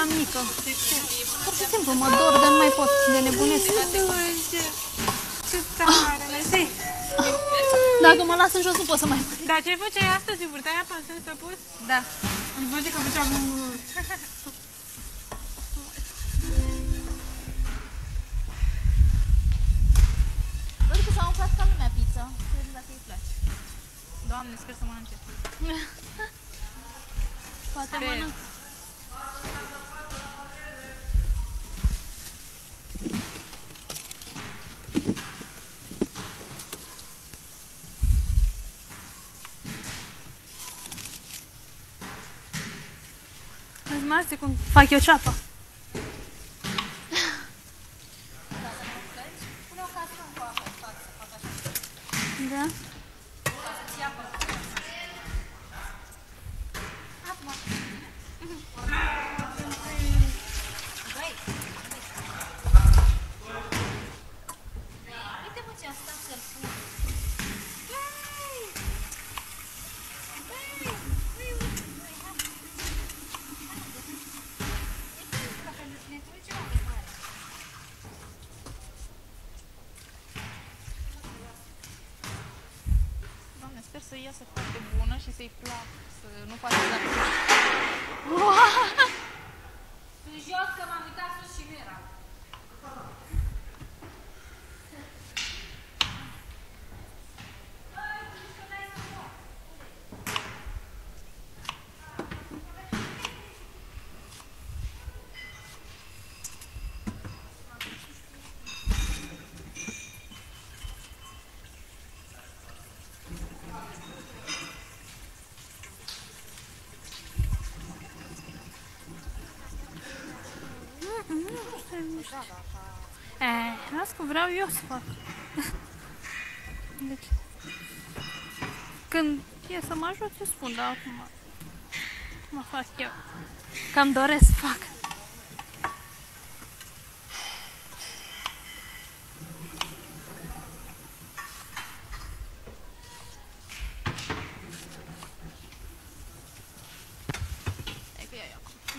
eram mică. Pur și simplu mă dor, dar nu mai pot de nebunesc. Ce tare, mersi. Dacă mă las în jos, nu pot să mai... Dar ce făceai astăzi? Purtai apa în sens opus? Da. Îmi văd că făceam... Văd că s-a umflat ca lumea pizza. Nu știu dacă îi place. Doamne, sper să mănânce. Poate Sper. mănânc. Vezi, Marți, cum fac eu ceapă. Pune o castron cu apă în față, fac așa. Da? Ca să-ți ia apă. Acum. Băi. Uite-mă ce asta să-l pun. Doamne, sper să iasă foarte bună și să-i placă, să nu facă dacă... Sunt jos că m-am uitat sus și nu era. Las că vreau eu să fac. Deci, când e să mă ajut, eu spun, dar acum mă fac eu. Cam doresc să fac. Hai că iau eu acum.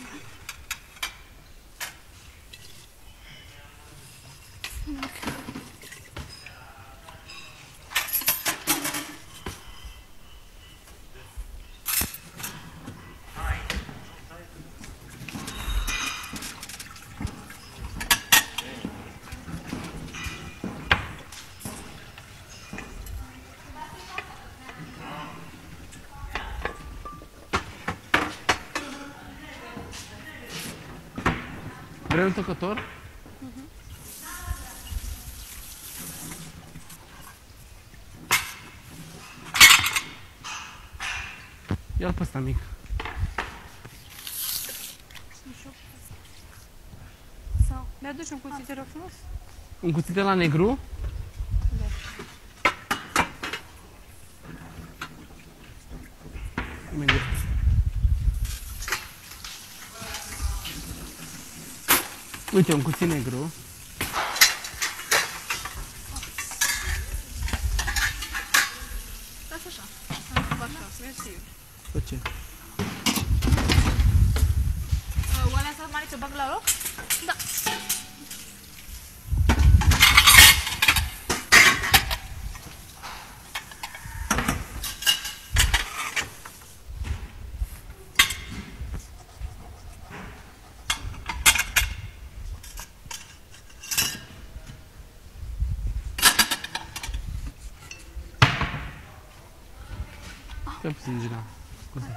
Vrei un tocător? Ia-l pe ăsta mic. Sau mi-aduci un cuțit, te rog frumos? Un cuțit de la negru? Imediat. Uite, un cuțit negru. Lasă așa. Așa, mersi. Pe ce? Oalea asta mare să bag la loc? Da. Stai puțin, Gina. Scuze.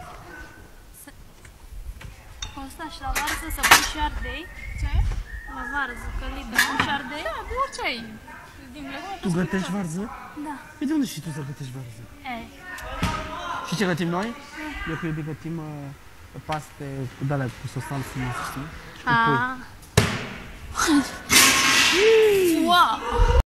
Constă și la varză să pun și ardei. Ce? La varză, că liber pun și ardei. Da, de orice ai. Din legume, Tu gătești varză? Da. Păi de unde știi tu să gătești varză? Ei. Și ce gătim noi? Eu cu iubi gătim paste cu de-alea cu sosan frumos, știi? Și cu pui. Wow!